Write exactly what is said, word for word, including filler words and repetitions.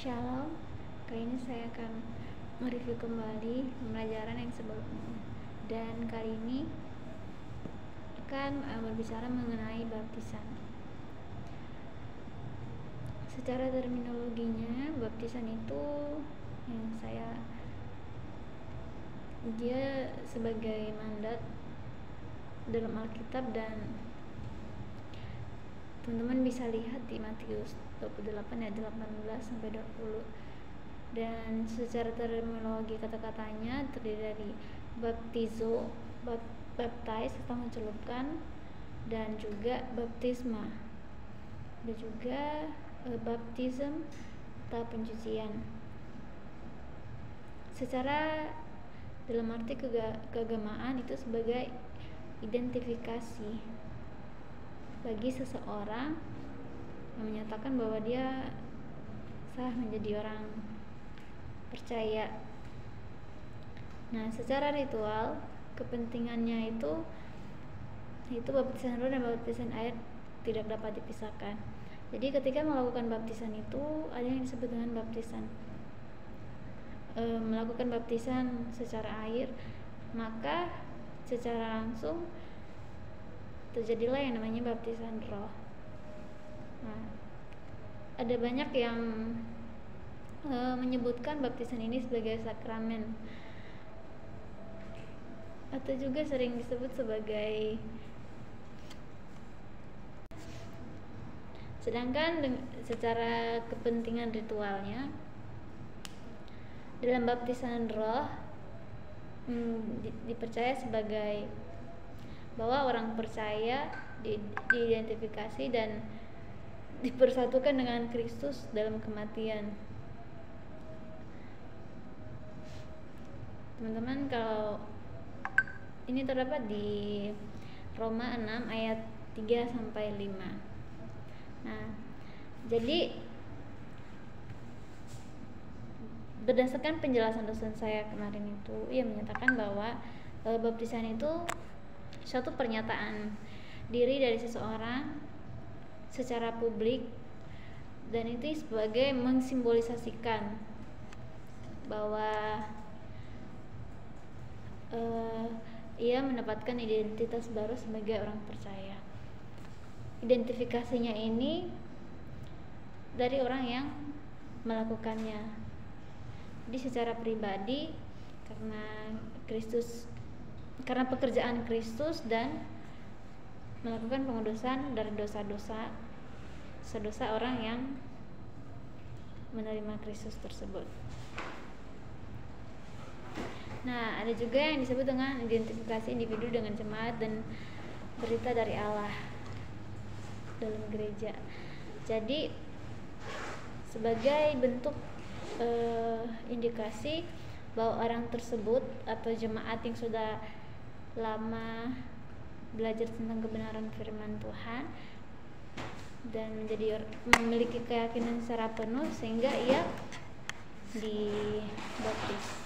Shalom, kali ini saya akan mereview kembali pembelajaran yang sebelumnya. Dan kali ini akan uh, berbicara mengenai baptisan. Secara terminologinya, baptisan itu yang saya dia sebagai mandat dalam Alkitab, dan teman-teman bisa lihat di Matius dua puluh delapan ayat delapan belas sampai dua puluh. Dan secara terminologi kata-katanya terdiri dari baptizo, baptize atau mencelupkan, dan juga baptisma, dan juga e, baptism atau pencucian. Secara dalam arti keagamaan itu sebagai identifikasi bagi seseorang yang menyatakan bahwa dia sah menjadi orang percaya. Nah, secara ritual kepentingannya itu itu baptisan roh dan baptisan air tidak dapat dipisahkan. Jadi ketika melakukan baptisan itu ada yang disebut dengan baptisan e, melakukan baptisan secara air, maka secara langsung terjadilah yang namanya baptisan roh. Nah, ada banyak yang e, menyebutkan baptisan ini sebagai sakramen, atau juga sering disebut sebagai. Sedangkan secara kepentingan ritualnya dalam baptisan roh hmm, di, dipercaya sebagai bahwa orang percaya di, diidentifikasi dan dipersatukan dengan Kristus dalam kematian. Teman-teman, kalau ini terdapat di Roma enam ayat tiga sampai lima. Nah, jadi berdasarkan penjelasan dosen saya kemarin itu, ia menyatakan bahwa e, baptisan itu suatu pernyataan diri dari seseorang secara publik, dan itu sebagai mensimbolisasikan bahwa uh, ia mendapatkan identitas baru sebagai orang percaya. Identifikasinya ini dari orang yang melakukannya. Jadi secara pribadi karena Kristus karena pekerjaan Kristus dan melakukan pengudusan dari dosa-dosa dosa orang yang menerima Kristus tersebut. Nah, ada juga yang disebut dengan identifikasi individu dengan jemaat dan berita dari Allah dalam gereja. Jadi sebagai bentuk eh, indikasi bahwa orang tersebut atau jemaat yang sudah lama belajar tentang kebenaran firman Tuhan dan menjadi memiliki keyakinan secara penuh sehingga ia dibaptis.